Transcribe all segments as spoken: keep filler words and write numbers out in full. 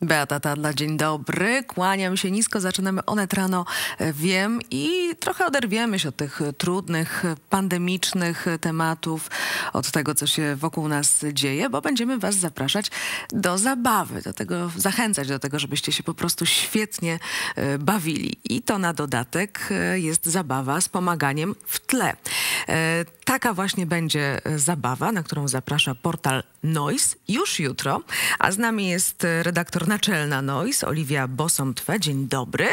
Beata Tadla, dzień dobry. Kłaniam się nisko. Zaczynamy Onet Rano, wiem, i trochę oderwiemy się od tych trudnych, pandemicznych tematów, od tego, co się wokół nas dzieje, bo będziemy was zapraszać do zabawy, do tego, zachęcać do tego, żebyście się po prostu świetnie bawili. I to na dodatek jest zabawa z pomaganiem w tle. Taka właśnie będzie zabawa, na którą zaprasza portal Noise już jutro, a z nami jest redaktor naczelna Noise, Oliwia Bosomtwe. Dzień dobry.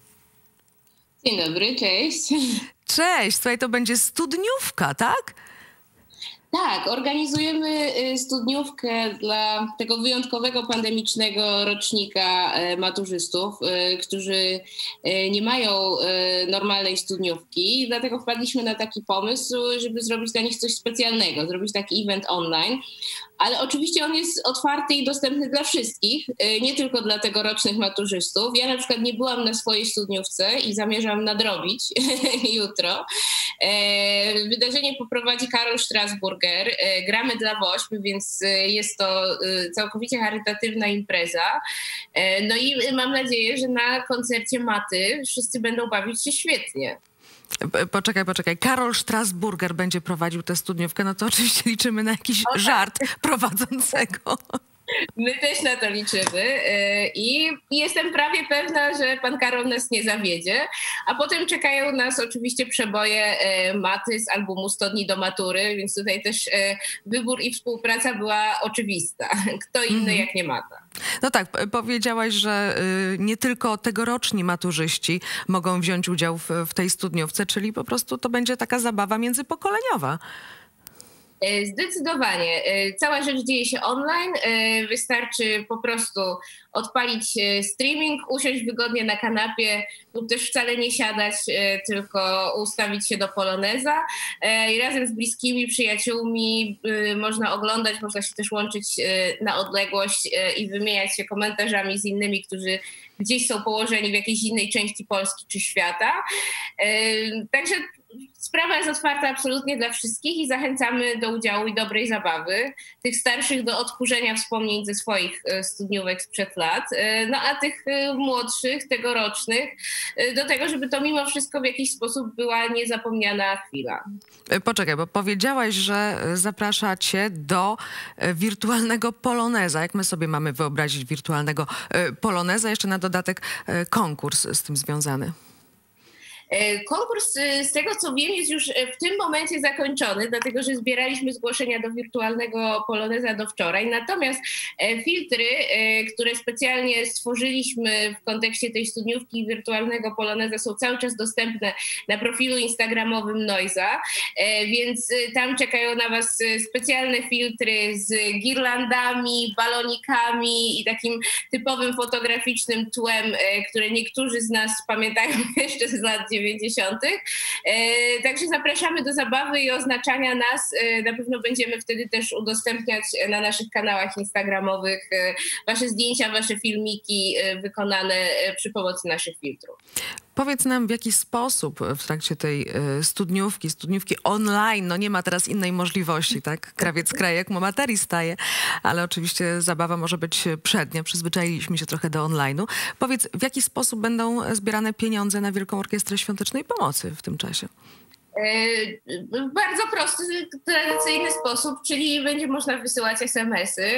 Dzień dobry, cześć. Cześć, słuchaj, to będzie studniówka, tak? Tak, organizujemy studniówkę dla tego wyjątkowego pandemicznego rocznika maturzystów, którzy nie mają normalnej studniówki. Dlatego wpadliśmy na taki pomysł, żeby zrobić dla nich coś specjalnego, zrobić taki event online. Ale oczywiście on jest otwarty i dostępny dla wszystkich, nie tylko dla tegorocznych maturzystów. Ja na przykład nie byłam na swojej studniówce i zamierzam nadrobić jutro. Wydarzenie poprowadzi Karol Strasburger. Gramy dla WOŚP, więc jest to całkowicie charytatywna impreza. No i mam nadzieję, że na koncercie Maty wszyscy będą bawić się świetnie. Poczekaj, poczekaj. Karol Strasburger będzie prowadził tę studniówkę, no to oczywiście liczymy na jakiś o, tak. żart prowadzącego. My też na to liczymy i jestem prawie pewna, że pan Karol nas nie zawiedzie, a potem czekają nas oczywiście przeboje Maty z albumu sto dni do matury, więc tutaj też wybór i współpraca była oczywista. Kto inny mhm. jak nie Mata. No tak, powiedziałaś, że nie tylko tegoroczni maturzyści mogą wziąć udział w, w tej studniówce, czyli po prostu to będzie taka zabawa międzypokoleniowa. Zdecydowanie. Cała rzecz dzieje się online. Wystarczy po prostu odpalić streaming, usiąść wygodnie na kanapie lub też wcale nie siadać, tylko ustawić się do poloneza i razem z bliskimi, przyjaciółmi można oglądać, można się też łączyć na odległość i wymieniać się komentarzami z innymi, którzy gdzieś są położeni w jakiejś innej części Polski czy świata. Także sprawa jest otwarta absolutnie dla wszystkich i zachęcamy do udziału i dobrej zabawy. Tych starszych do odkurzenia wspomnień ze swoich studniówek sprzed lat, no a tych młodszych, tegorocznych do tego, żeby to mimo wszystko w jakiś sposób była niezapomniana chwila. Poczekaj, bo powiedziałaś, że zapraszacie do wirtualnego poloneza. Jak my sobie mamy wyobrazić wirtualnego poloneza? Jeszcze na dodatek konkurs z tym związany. Konkurs, z tego co wiem, jest już w tym momencie zakończony, dlatego że zbieraliśmy zgłoszenia do wirtualnego poloneza do wczoraj. Natomiast filtry, które specjalnie stworzyliśmy w kontekście tej studniówki wirtualnego poloneza, są cały czas dostępne na profilu instagramowym Noise'a, więc tam czekają na was specjalne filtry z girlandami, balonikami i takim typowym fotograficznym tłem, które niektórzy z nas pamiętają jeszcze z lat dziewięćdziesiątych. Także zapraszamy do zabawy i oznaczania nas. Na pewno będziemy wtedy też udostępniać na naszych kanałach instagramowych wasze zdjęcia, wasze filmiki wykonane przy pomocy naszych filtrów. Powiedz nam, w jaki sposób w trakcie tej studniówki, studniówki online, no nie ma teraz innej możliwości, tak? Krawiec krajek mu materii staje, ale oczywiście zabawa może być przednia. Przyzwyczailiśmy się trochę do online'u. Powiedz, w jaki sposób będą zbierane pieniądze na Wielką Orkiestrę Świątecznej Pomocy w tym czasie? W bardzo prosty, tradycyjny sposób, czyli będzie można wysyłać es em esy.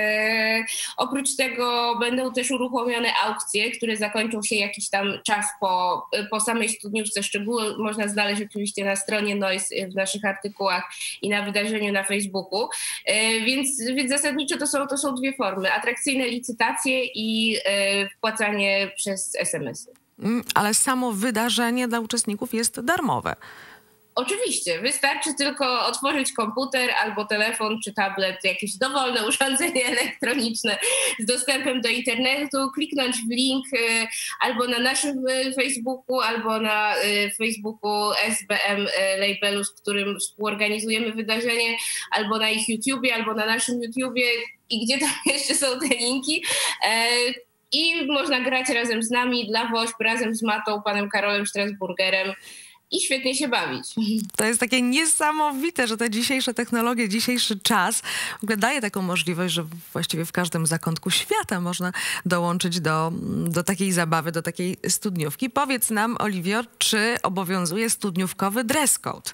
Oprócz tego będą też uruchomione aukcje, które zakończą się jakiś tam czas po, po samej studniówce. Szczegóły można znaleźć oczywiście na stronie Noise, w naszych artykułach i na wydarzeniu na Facebooku. Więc, więc zasadniczo to są, to są dwie formy. Atrakcyjne licytacje i wpłacanie przez es em esy. Ale samo wydarzenie dla uczestników jest darmowe. Oczywiście, wystarczy tylko otworzyć komputer albo telefon czy tablet, jakieś dowolne urządzenie elektroniczne z dostępem do internetu, kliknąć w link albo na naszym Facebooku, albo na Facebooku es be em Labelu, z którym współorganizujemy wydarzenie, albo na ich YouTubie, albo na naszym YouTubie i gdzie tam jeszcze są te linki. I można grać razem z nami dla WOŚP, razem z Matą, panem Karolem Strasburgerem. i świetnie się bawić. To jest takie niesamowite, że te dzisiejsze technologie, dzisiejszy czas w ogóle daje taką możliwość, że właściwie w każdym zakątku świata można dołączyć do, do takiej zabawy, do takiej studniówki. Powiedz nam, Oliwio, czy obowiązuje studniówkowy dress code?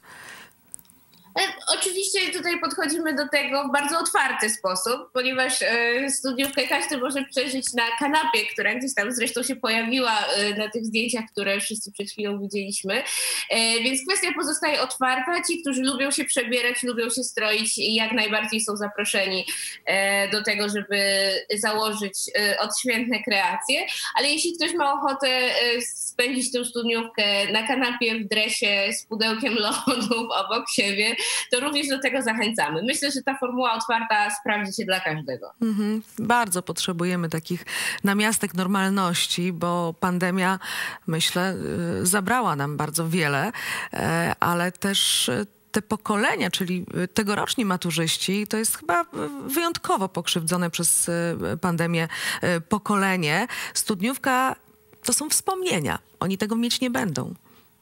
Oczywiście tutaj podchodzimy do tego w bardzo otwarty sposób, ponieważ studniówkę każdy może przeżyć na kanapie, która gdzieś tam zresztą się pojawiła na tych zdjęciach, które wszyscy przed chwilą widzieliśmy. Więc kwestia pozostaje otwarta. Ci, którzy lubią się przebierać, lubią się stroić, jak najbardziej są zaproszeni do tego, żeby założyć odświętne kreacje. Ale jeśli ktoś ma ochotę spędzić tę studniówkę na kanapie w dresie z pudełkiem lodów obok siebie, to również do tego zachęcamy. Myślę, że ta formuła otwarta sprawdzi się dla każdego. Mhm. Bardzo potrzebujemy takich namiastek normalności, bo pandemia, myślę, zabrała nam bardzo wiele, ale też te pokolenia, czyli tegoroczni maturzyści, to jest chyba wyjątkowo pokrzywdzone przez pandemię pokolenie. Studniówka to są wspomnienia. Oni tego mieć nie będą.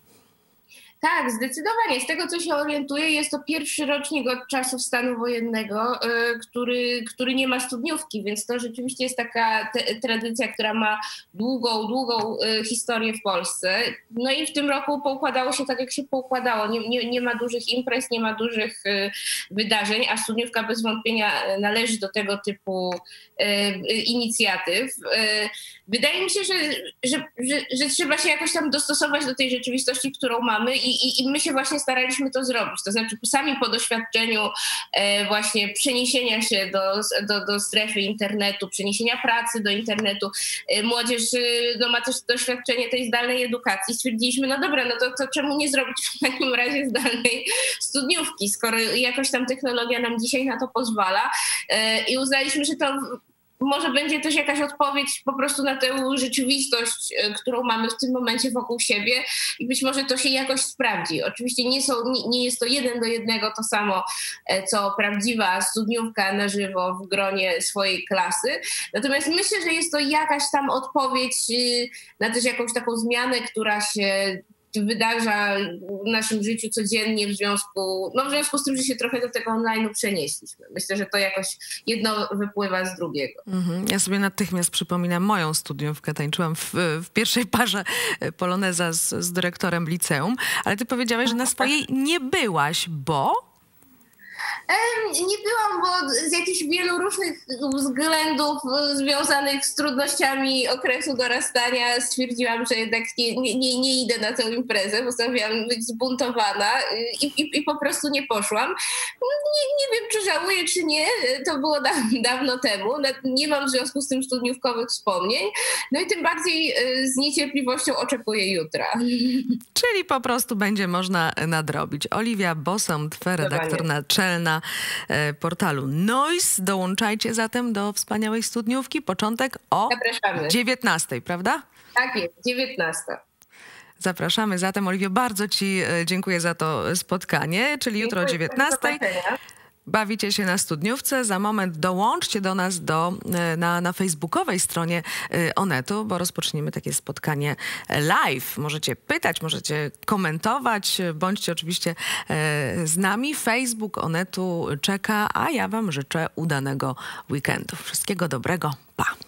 Tak, zdecydowanie. Z tego, co się orientuję, jest to pierwszy rocznik od czasów stanu wojennego, który, który nie ma studniówki, więc to rzeczywiście jest taka te, tradycja, która ma długą, długą historię w Polsce. No i w tym roku poukładało się tak, jak się poukładało. Nie, nie, nie ma dużych imprez, nie ma dużych wydarzeń, a studniówka bez wątpienia należy do tego typu inicjatyw. Wydaje mi się, że, że, że, że trzeba się jakoś tam dostosować do tej rzeczywistości, którą mamy i, i, i my się właśnie staraliśmy to zrobić. To znaczy sami po doświadczeniu e, właśnie przeniesienia się do, do, do strefy internetu, przeniesienia pracy do internetu, e, młodzież e, no, ma też doświadczenie tej zdalnej edukacji. Stwierdziliśmy, no dobra, no to, to czemu nie zrobić w takim razie zdalnej studniówki, skoro jakoś tam technologia nam dzisiaj na to pozwala e, i uznaliśmy, że to może będzie też jakaś odpowiedź po prostu na tę rzeczywistość, którą mamy w tym momencie wokół siebie i być może to się jakoś sprawdzi. Oczywiście nie, są, nie jest to jeden do jednego to samo, co prawdziwa studniówka na żywo w gronie swojej klasy. Natomiast myślę, że jest to jakaś tam odpowiedź na też jakąś taką zmianę, która się wydarza w naszym życiu codziennie w związku, no w związku z tym, że się trochę do tego online'u przenieśliśmy. Myślę, że to jakoś jedno wypływa z drugiego. Mm-hmm. Ja sobie natychmiast przypominam moją studniówkę. Tańczyłam w, w pierwszej parze poloneza z, z dyrektorem liceum, ale ty powiedziałaś, że na swojej nie byłaś, bo... Nie byłam, bo z jakichś wielu różnych względów związanych z trudnościami okresu dorastania stwierdziłam, że jednak nie, nie, nie idę na tę imprezę, postanowiłam być zbuntowana i, i, i po prostu nie poszłam. Nie, nie wiem, czy żałuję, czy nie. To było da, dawno temu. Nie mam w związku z tym studniówkowych wspomnień. No i tym bardziej z niecierpliwością oczekuję jutra. Czyli po prostu będzie można nadrobić. Oliwia Bosąd, redaktor naczelna portalu Noise. Dołączajcie zatem do wspaniałej studniówki. Początek o dziewiętnastej, prawda? Tak jest, dziewiętnasta. Zapraszamy zatem. Oliwio, bardzo ci dziękuję za to spotkanie, czyli jutro o dziewiętnastej. Bawicie się na studniówce. Za moment dołączcie do nas do, na, na facebookowej stronie Onetu, bo rozpoczniemy takie spotkanie live. Możecie pytać, możecie komentować. Bądźcie oczywiście z nami. Facebook Onetu czeka, a ja wam życzę udanego weekendu. Wszystkiego dobrego. Pa!